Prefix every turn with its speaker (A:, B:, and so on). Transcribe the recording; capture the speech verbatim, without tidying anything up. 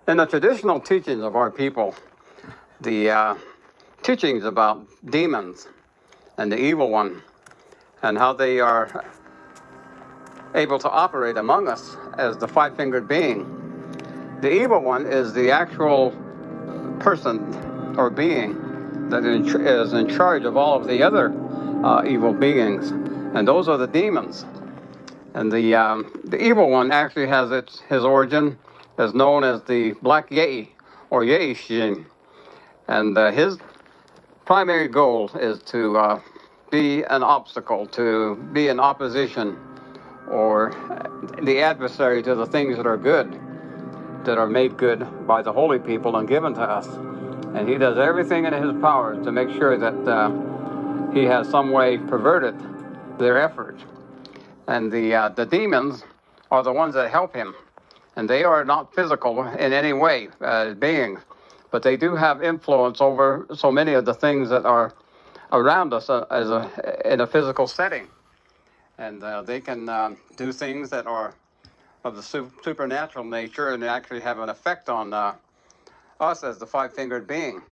A: In the traditional teachings of our people, the uh, teachings about demons and the evil one and how they are able to operate among us as the five-fingered being. The evil one is the actual person or being that is in charge of all of the other uh, evil beings, and those are the demons. And the um, the evil one actually has its his origin as known as the Black Yei or Yei-Shin, and uh, his primary goal is to uh, be an obstacle, to be an opposition or the adversary to the things that are good, that are made good by the holy people and given to us. And he does everything in his power to make sure that uh, he has some way perverted their effort. And the uh, the demons are the ones that help him, and they are not physical in any way uh, beings, but they do have influence over so many of the things that are around us uh, as a in a physical setting, and uh, they can um, do things that are of the su- supernatural nature and actually have an effect on uh, us as the five-fingered being.